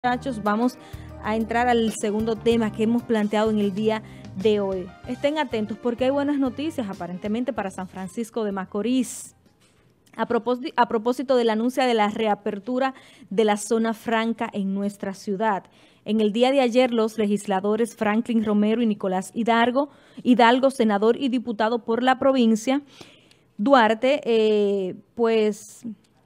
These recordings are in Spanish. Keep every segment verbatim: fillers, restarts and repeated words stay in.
Muchachos, vamos a entrar al segundo tema que hemos planteado en el día de hoy. Estén atentos porque hay buenas noticias aparentemente para San Francisco de Macorís. A propósito, a propósito del anuncio de la reapertura de la zona franca en nuestra ciudad. En el día de ayer, los legisladores Franklin Romero y Nicolás Hidalgo, Hidalgo, senador y diputado por la provincia Duarte, eh, pues...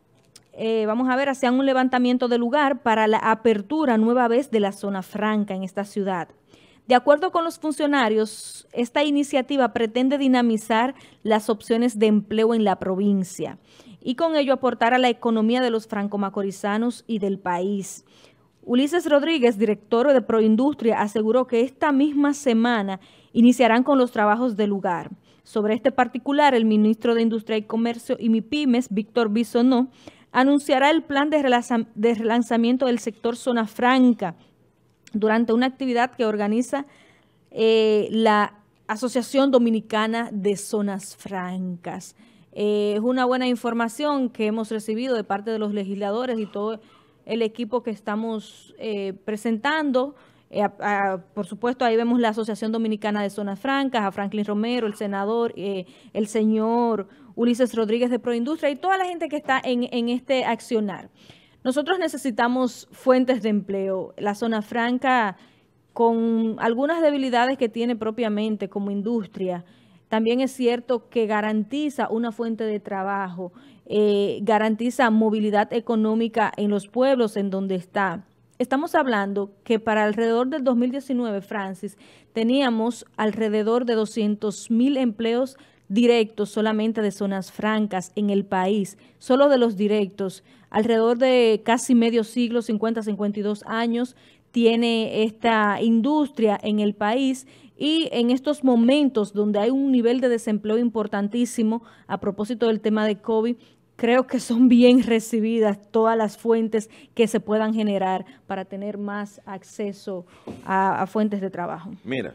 Eh, vamos a ver, hacían un levantamiento de lugar para la apertura nueva vez de la zona franca en esta ciudad. De acuerdo con los funcionarios, esta iniciativa pretende dinamizar las opciones de empleo en la provincia y con ello aportar a la economía de los franco-macorizanos y del país. Ulises Rodríguez, director de Proindustria, aseguró que esta misma semana iniciarán con los trabajos del lugar. Sobre este particular, el ministro de Industria y Comercio y MIPYMES, Víctor Bisonó, anunciará el plan de relanzamiento del sector Zona Franca durante una actividad que organiza eh, la Asociación Dominicana de Zonas Francas. Eh, es una buena información que hemos recibido de parte de los legisladores y todo el equipo que estamos eh, presentando. Eh, a, a, por supuesto, ahí vemos la Asociación Dominicana de Zonas Francas, a Franklin Romero, el senador, eh, el señor Ulises Rodríguez de Proindustria y toda la gente que está en, en este accionar. Nosotros necesitamos fuentes de empleo. La zona franca, con algunas debilidades que tiene propiamente como industria, también es cierto que garantiza una fuente de trabajo, eh, garantiza movilidad económica en los pueblos en donde está. Estamos hablando que para alrededor del dos mil diecinueve, Francis, teníamos alrededor de doscientos mil empleos directos solamente de zonas francas en el país, solo de los directos. Alrededor de casi medio siglo, cincuenta, cincuenta y dos años, tiene esta industria en el país y en estos momentos donde hay un nivel de desempleo importantísimo, a propósito del tema de COVID, creo que son bien recibidas todas las fuentes que se puedan generar para tener más acceso a, a fuentes de trabajo. Mira,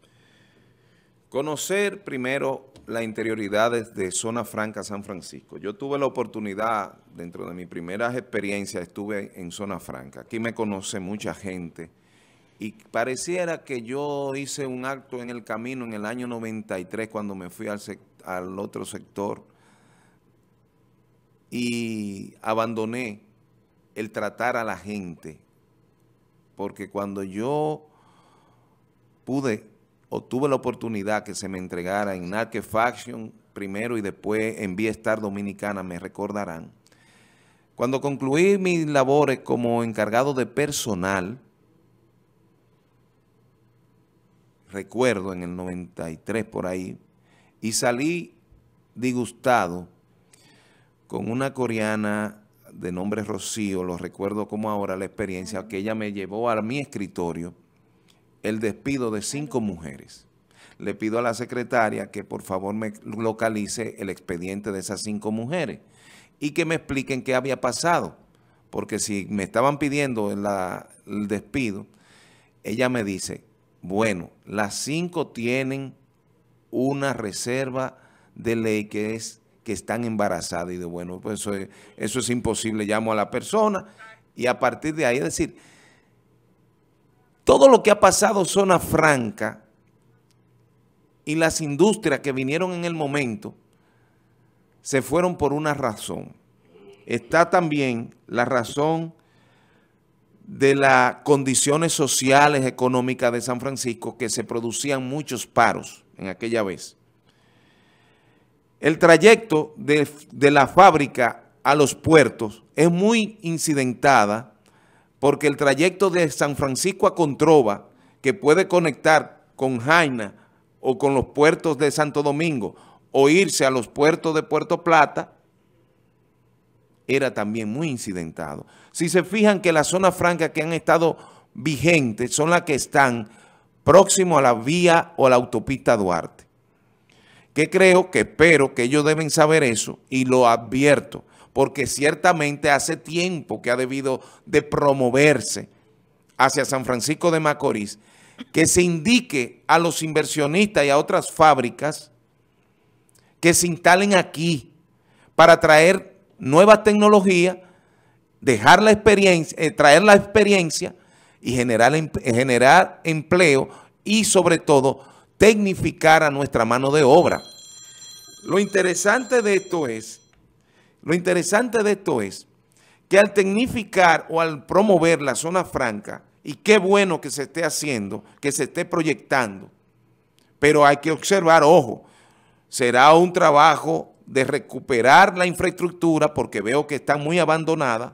conocer primero las interioridades de Zona Franca San Francisco. Yo tuve la oportunidad, dentro de mis primeras experiencias, estuve en Zona Franca. Aquí me conoce mucha gente y pareciera que yo hice un acto en el camino en el año noventa y tres cuando me fui al, al otro sector y abandoné el tratar a la gente, porque cuando yo pude o tuve la oportunidad que se me entregara en Narque Faction primero y después en Viestar Dominicana, me recordarán. Cuando concluí mis labores como encargado de personal, recuerdo en el noventa y tres por ahí, y salí disgustado con una coreana de nombre Rocío, lo recuerdo como ahora la experiencia, que ella me llevó a mi escritorio el despido de cinco mujeres. Le pido a la secretaria que por favor me localice el expediente de esas cinco mujeres y que me expliquen qué había pasado, porque si me estaban pidiendo la, el despido, ella me dice, bueno, las cinco tienen una reserva de ley que es que están embarazadas, y de bueno, pues eso es, eso es imposible, llamo a la persona y a partir de ahí, es decir, todo lo que ha pasado Zona Franca y las industrias que vinieron en el momento se fueron por una razón. Está también la razón de las condiciones sociales, económicas de San Francisco, que se producían muchos paros en aquella vez. El trayecto de, de la fábrica a los puertos es muy incidentada porque el trayecto de San Francisco a Controva, que puede conectar con Jaina o con los puertos de Santo Domingo o irse a los puertos de Puerto Plata, era también muy incidentado. Si se fijan que las zonas francas que han estado vigentes son las que están próximos a la vía o a la autopista Duarte. Que creo, que espero que ellos deben saber eso y lo advierto, porque ciertamente hace tiempo que ha debido de promoverse hacia San Francisco de Macorís, que se indique a los inversionistas y a otras fábricas que se instalen aquí para traer nuevas tecnologías dejar la experiencia, eh, traer la experiencia y generar, generar empleo y sobre todo tecnificar a nuestra mano de obra. Lo interesante de esto es, lo interesante de esto es que al tecnificar o al promover la zona franca, y qué bueno que se esté haciendo, que se esté proyectando, pero hay que observar, ojo, será un trabajo de recuperar la infraestructura porque veo que está muy abandonada,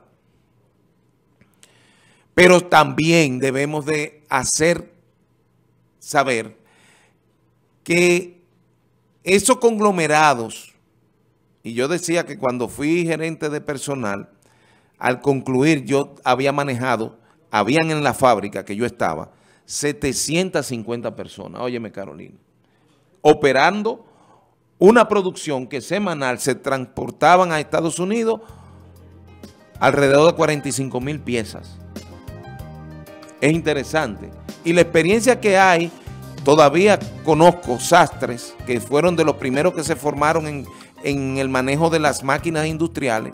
pero también debemos de hacer saber que esos conglomerados, y yo decía que cuando fui gerente de personal, al concluir yo había manejado, habían en la fábrica que yo estaba, setecientas cincuenta personas, óyeme Carolina, operando una producción que semanal se transportaban a Estados Unidos alrededor de cuarenta y cinco mil piezas. Es interesante. Y la experiencia que hay, todavía conozco sastres que fueron de los primeros que se formaron en, en el manejo de las máquinas industriales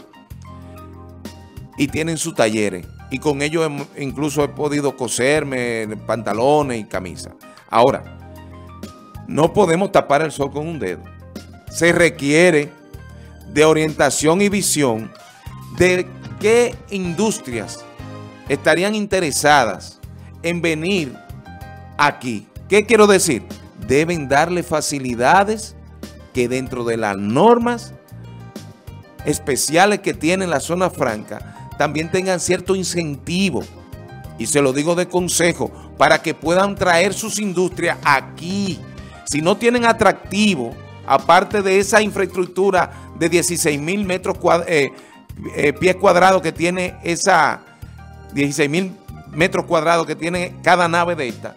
y tienen sus talleres. Y con ellos he, incluso he podido coserme pantalones y camisas. Ahora, no podemos tapar el sol con un dedo. Se requiere de orientación y visión de qué industrias estarían interesadas en venir aquí. ¿Qué quiero decir? Deben darle facilidades que dentro de las normas especiales que tiene la zona franca también tengan cierto incentivo, y se lo digo de consejo, para que puedan traer sus industrias aquí. Si no tienen atractivo, aparte de esa infraestructura de dieciséis mil metros cuad eh, eh, pies cuadrados que tiene esa, dieciséis mil metros cuadrados que tiene cada nave de esta,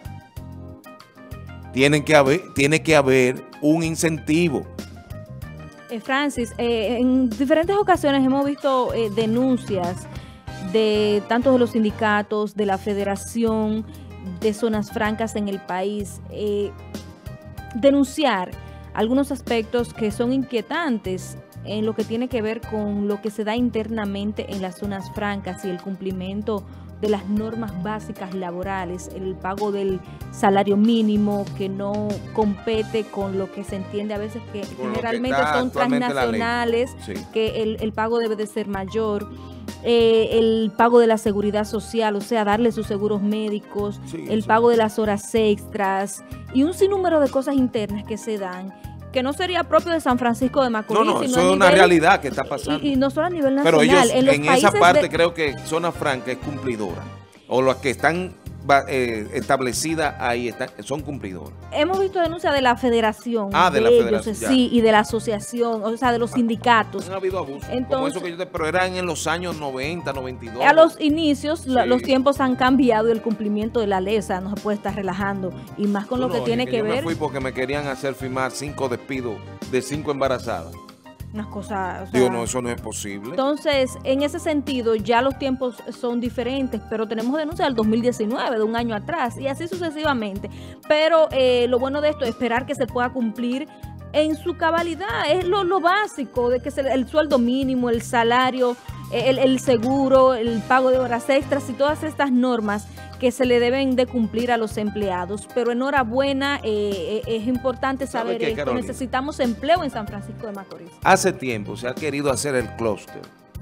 tienen que haber, tiene que haber un incentivo. Eh, Francis, eh, en diferentes ocasiones hemos visto eh, denuncias de tanto de los sindicatos, de la Federación de Zonas Francas en el país, eh, denunciar algunos aspectos que son inquietantes en lo que tiene que ver con lo que se da internamente en las zonas francas y el cumplimiento de las normas básicas laborales, el pago del salario mínimo que no compete con lo que se entiende a veces que con generalmente que son transnacionales, sí. que el, el pago debe de ser mayor, eh, el pago de la seguridad social, o sea, darle sus seguros médicos, sí, el sí. pago de las horas extras y un sinnúmero de cosas internas que se dan, que no sería propio de San Francisco de Macorís. No, no, eso es una realidad que está pasando. Y, y no solo a nivel nacional. Pero ellos, en, los en esa parte de, creo que Zona Franca es cumplidora. O las que están eh, establecidas ahí están, son cumplidoras. Hemos visto denuncias de la federación. Ah, de, de la ellos, federación. Sí, y de la asociación, o sea, de los sindicatos. Han habido abusos. Entonces, como eso que yo te, pero eran en los años noventa, noventa y dos. A los inicios, sí. la, los tiempos han cambiado y el cumplimiento de la ley, o sea, no se puede estar relajando. Y más con no, lo que no, tiene que, que yo ver. Yo me fui porque me querían hacer firmar cinco despidos de cinco embarazadas. Unas cosas, o sea, digo, no, eso no es posible. Entonces, en ese sentido, ya los tiempos son diferentes, pero tenemos denuncias del dos mil diecinueve, de un año atrás, y así sucesivamente. Pero eh, lo bueno de esto es esperar que se pueda cumplir en su cabalidad. Es lo, lo básico, de que se, el sueldo mínimo, el salario, el, el seguro, el pago de horas extras y todas estas normas que se le deben de cumplir a los empleados. Pero enhorabuena, eh, es importante saber qué, esto. Carolina? Necesitamos empleo en San Francisco de Macorís. Hace tiempo se ha querido hacer el clúster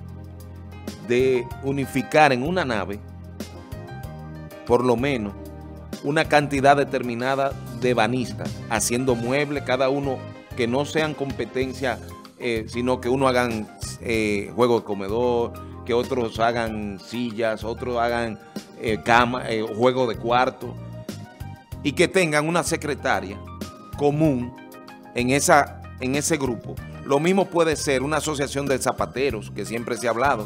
de unificar en una nave, por lo menos, una cantidad determinada de banistas, haciendo muebles, cada uno que no sean competencia, eh, sino que uno hagan eh, juego de comedor, que otros hagan sillas, otros hagan eh, cama, eh, juego de cuarto, y que tengan una secretaria común en, esa, en ese grupo. Lo mismo puede ser una asociación de zapateros, que siempre se ha hablado.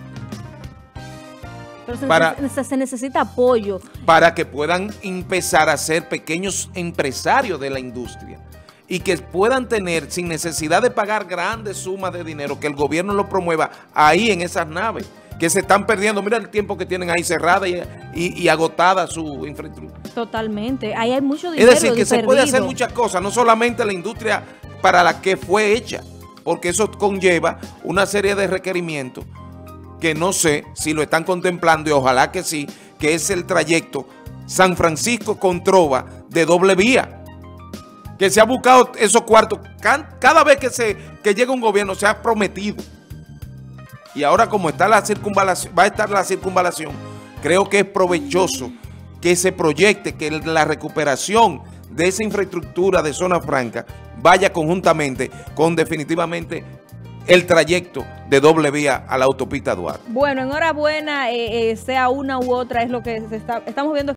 Pero se, para, neces se necesita apoyo. Para que puedan empezar a ser pequeños empresarios de la industria y que puedan tener, sin necesidad de pagar grandes sumas de dinero, que el gobierno lo promueva ahí en esas naves, que se están perdiendo. Mira el tiempo que tienen ahí cerrada y, y, y agotada su infraestructura. Totalmente. Ahí hay mucho dinero. Es decir, que perdido. Se puede hacer muchas cosas, no solamente la industria para la que fue hecha, porque eso conlleva una serie de requerimientos que no sé si lo están contemplando y ojalá que sí, que es el trayecto San Francisco con Trova de doble vía, que se ha buscado esos cuartos, cada vez que, se, que llega un gobierno se ha prometido. Y ahora como está la circunvalación, va a estar la circunvalación, creo que es provechoso que se proyecte, que la recuperación de esa infraestructura de zona franca vaya conjuntamente con definitivamente el trayecto de doble vía a la autopista Duarte. Bueno, enhorabuena, eh, eh, sea una u otra, es lo que se está, estamos viendo.